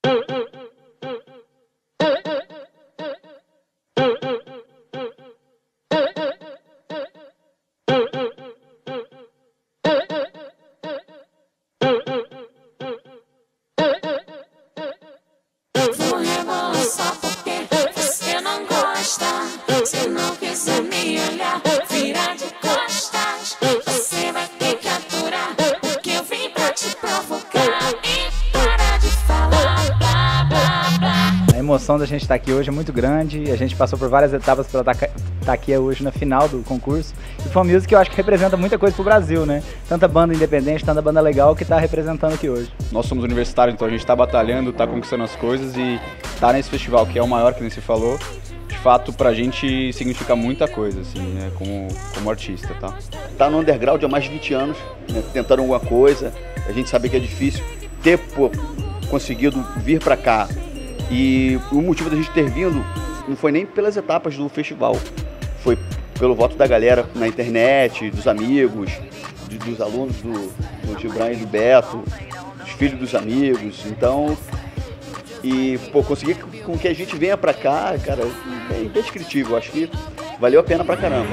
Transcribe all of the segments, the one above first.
Vou rebolar só porque você não gosta. Se não quiser me olhar, vira de costas. Você vai ter que aturar, porque eu vim pra te provocar. E para de falar blá blá blá. A emoção da gente estar aqui hoje é muito grande. A gente passou por várias etapas para estar aqui hoje na final do concurso. E foi uma música que eu acho que representa muita coisa pro Brasil, né? Tanta banda independente, tanta banda legal que está representando aqui hoje. Nós somos universitários, então a gente está batalhando, está conquistando as coisas e estar nesse festival, que é o maior que nem se falou, de fato pra gente significa muita coisa, assim, né? Como artista, tá? Tá no underground há mais de 20 anos, né? Tentando alguma coisa, a gente sabe que é difícil ter conseguido vir pra cá. E o motivo da gente ter vindo não foi nem pelas etapas do festival, foi pelo voto da galera na internet, dos amigos, dos alunos do Gibran e do Beto, dos filhos dos amigos. Então, conseguir com que a gente venha pra cá, cara, é indescritível. Acho que valeu a pena pra caramba.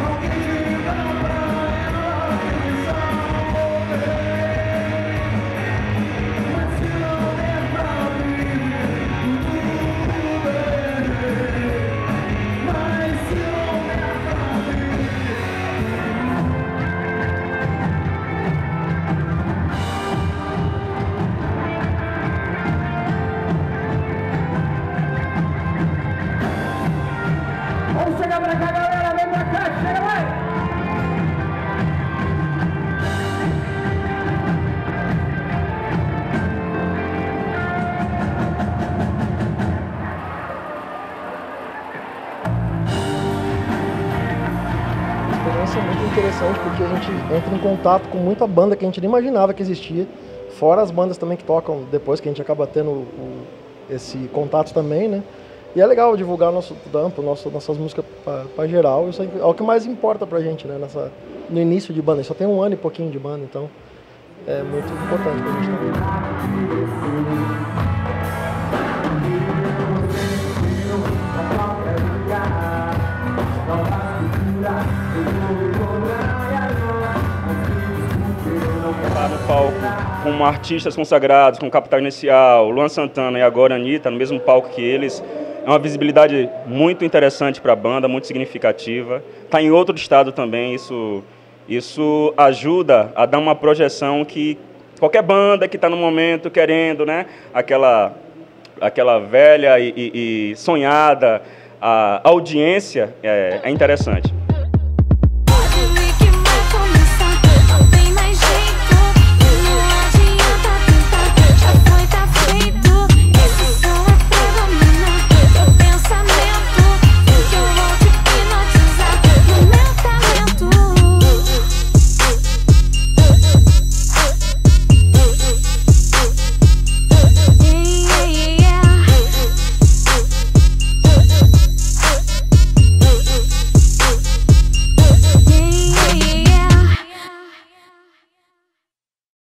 Vamos chegar pra cá, galera! Vem pra cá, chega mais! A experiência é muito interessante porque a gente entra em contato com muita banda que a gente nem imaginava que existia, fora as bandas também que tocam depois que a gente acaba tendo esse contato também, né? E é legal divulgar nosso trampo, nossas músicas para geral. Isso é o que mais importa pra gente, né? No início de banda. Só tem 1 ano e pouquinho de banda, então é muito importante pra gente também. No palco com artistas consagrados, com Capital Inicial, Luan Santana e agora Anitta, no mesmo palco que eles. É uma visibilidade muito interessante para a banda, muito significativa. Está em outro estado também, isso ajuda a dar uma projeção que qualquer banda que está no momento querendo, né, aquela velha e sonhada a audiência é interessante.